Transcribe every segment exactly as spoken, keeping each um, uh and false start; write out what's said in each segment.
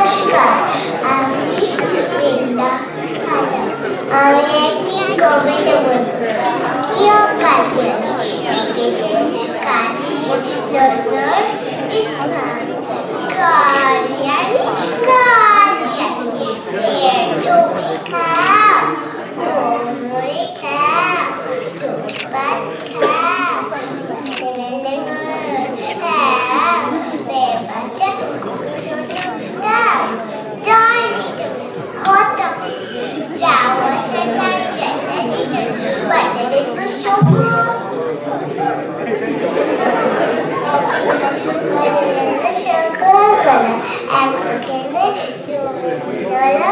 নমস্কার, আমি বৃন্দা খাজা। আমি একটি কবিতা বলবো। কিয় কাঁদিয়ালি লিখেছেন কাজী নজরুল ইসলাম। কাঁদিয়ালি কাঁদিয়ালি মেয়ের ছবি খাও, কোমরে খাও, ধূপপাত খাও, ছেলেদের খাও, মেয়ের বাচ্চা দাও, ডাইনি তুমি হতো যাও আসে তার চেনা দিতে বাজারের বসবো সকল করা একখানে তুমি নলা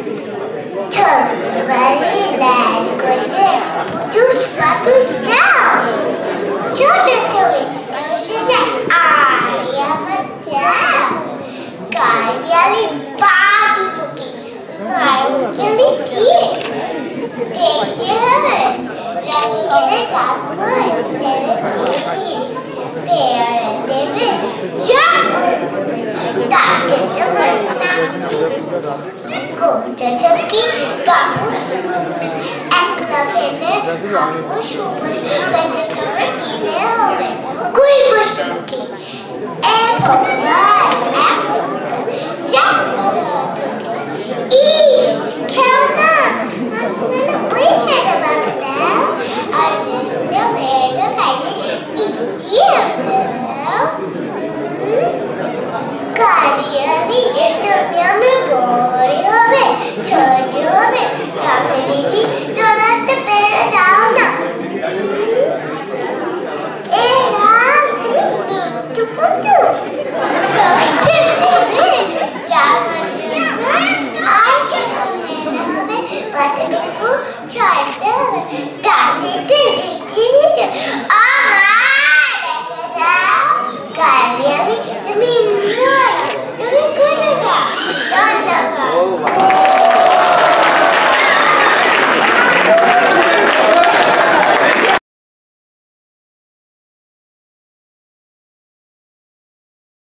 বাড়ি লাল করছে পুটুস পাটুস যাও ছোট তুমি সেটা আয় আমার যাও কাঁদিয়ালি পাখি ফুকি মারুচলি কি দেখতে হবে রানী গেলে কাকময় তেলে চিনিস পেয়ারা দেবে যা তাকে তোমার নাকি কবিতা চকি কাপুস মুপুস একলা খেলে হাপুস হুপুস বেঁচে তোমার কিনে হবে কুড়ি বছর কি এক ভগবান এক